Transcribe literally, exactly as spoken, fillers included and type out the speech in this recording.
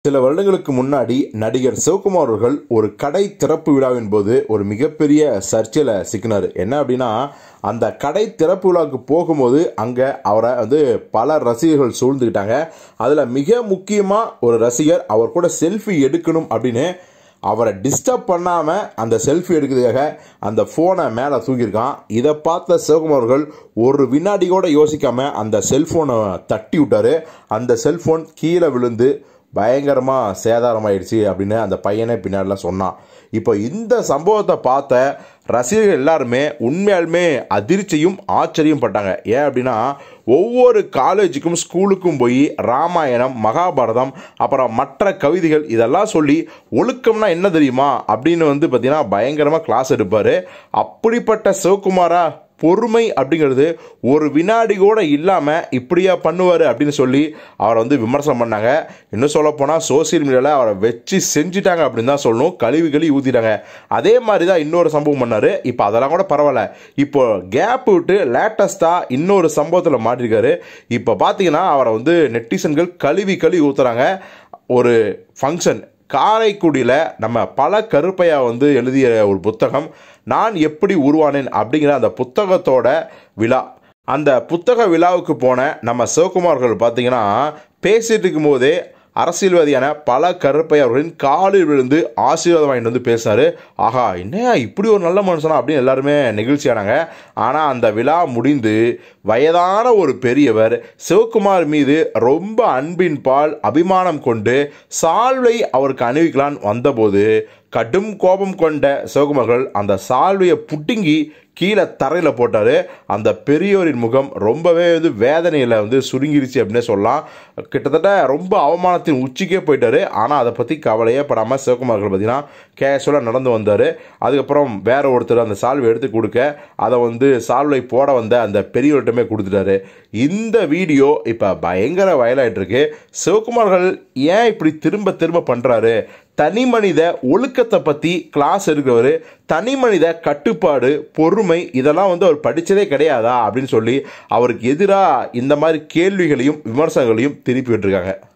சில வருடங்களுக்கு முன்னாடி நடிகர் சிவகுமார் அவர்கள் ஒரு கடை திறப்பு விழாவின் போது ஒரு மிகப்பெரிய சர்ச்சையில் சிக்கினார். என்ன அப்படின்னா, அந்த கடை திறப்பு விழாவுக்கு போகும்போது அங்கே அவரை வந்து பல ரசிகர்கள் சூழ்ந்துக்கிட்டாங்க. அதில் மிக முக்கியமாக ஒரு ரசிகர் அவர் கூட செல்ஃபி எடுக்கணும் அப்படின்னு அவரை டிஸ்டர்ப் பண்ணாமல் அந்த செல்ஃபி எடுக்கிறதுக்காக அந்த ஃபோனை மேலே தூக்கியிருக்கான். இதை பார்த்த சிவகுமார் அவர்கள் ஒரு வினாடி கூட யோசிக்காமல் அந்த செல்ஃபோனை தட்டி விட்டார். அந்த செல்ஃபோன் கீழே விழுந்து பயங்கரமாக சேதாரமாயிடுச்சு அப்படின்னு அந்த பையனே பின்னாடிலாம் சொன்னான். இப்போ இந்த சம்பவத்தை பார்த்த ரசிகர்கள் எல்லாருமே உண்மையாலுமே அதிர்ச்சியும் ஆச்சரியம் பட்டாங்க. ஏன் அப்படின்னா, ஒவ்வொரு காலேஜுக்கும் ஸ்கூலுக்கும் போய் ராமாயணம், மகாபாரதம், அப்புறம் மற்ற கவிதைகள் இதெல்லாம் சொல்லி ஒழுக்கம்னா என்ன தெரியுமா அப்படின்னு வந்து பார்த்தீங்கன்னா பயங்கரமாக கிளாஸ் எடுப்பார். அப்படிப்பட்ட சிவகுமாரா பொறுமை அப்படிங்கிறது ஒரு வினாடி கூட இல்லாமல் இப்படியா பண்ணுவார் அப்படின்னு சொல்லி அவரை வந்து விமர்சனம் பண்ணாங்க. இன்னும் சொல்ல போனால் சோசியல் மீடியாவில் அவரை வச்சு செஞ்சுட்டாங்க அப்படின்னு தான் சொல்லணும். கழுவி கழுவி ஊற்றிட்டாங்க. அதே மாதிரி தான் இன்னொரு சம்பவம் பண்ணார். இப்போ அதெல்லாம் கூட பரவாயில்ல. இப்போ கேப் விட்டு லேட்டஸ்ட்டாக இன்னொரு சம்பவத்தில் மாட்டிருக்காரு. இப்போ பார்த்தீங்கன்னா அவரை வந்து நெட்டிசன்கள் கழுவி கழுவி ஊற்றுறாங்க. ஒரு ஃபங்க்ஷன் காரைக்குடியில் நம்ம பல கருப்பையா வந்து எழுதிய ஒரு புத்தகம் நான் எப்படி உருவானேன் அப்படிங்கிற அந்த புத்தகத்தோட விழா. அந்த புத்தக விழாவுக்கு போன நம்ம சிவகுமார்கள் பார்த்தீங்கன்னா பேசிட்டு இருக்கும் போதே அரசியல்வாதியான பல கருப்பையா அவர்களின் காலில் விழுந்து ஆசீர்வாதம் வாங்கிட்டு வந்து பேசினார். ஆஹா, என்னையா இப்படி ஒரு நல்ல மனுஷனா அப்படின்னு எல்லாருமே நெகிழ்ச்சியானாங்க. ஆனால் அந்த விழா முடிந்து வயதான ஒரு பெரியவர் சிவகுமார் மீது ரொம்ப அன்பின் பால் அபிமானம் கொண்டு சால்வை அவருக்கு அணிவிக்கலான்னு வந்தபோது கடும் கோபம் கொண்ட சிவகுமார்கள் அந்த சால்வையை புட்டுங்கி கீழே தரையில் போட்டார். அந்த பெரியோரின் முகம் ரொம்பவே வந்து வேதனையில் வந்து சுருங்கிருச்சு அப்படின்னே சொல்லலாம். கிட்டத்தட்ட ரொம்ப அவமானத்தின் உச்சிக்கே போயிட்டார். ஆனால் அதை பற்றி கவலையே படாமல் சிவகுமார்கள் பார்த்தீங்கன்னா கேஷுவலாக நடந்து வந்தார். அதுக்கப்புறம் வேற ஒருத்தர் அந்த சால்வை எடுத்து கொடுக்க அதை வந்து சால்வை போட வந்த அந்த பெரியவர்கிட்டமே கொடுத்துட்டாரு. இந்த வீடியோ இப்போ பயங்கர வயலாயிட்டு இருக்கு. சிவகுமார்கள் ஏன் இப்படி திரும்ப திரும்ப பண்ணுறாரு? தனி மனித ஒழுக்கத்தை பற்றி கிளாஸ் எடுக்கிறவர், தனி மனித கட்டுப்பாடு, பொறுமை இதெல்லாம் வந்து அவர் படித்ததே கிடையாதா அப்படின்னு சொல்லி அவருக்கு எதிராக இந்த மாதிரி கேள்விகளையும் விமர்சனங்களையும் திருப்பி விட்டுருக்காங்க.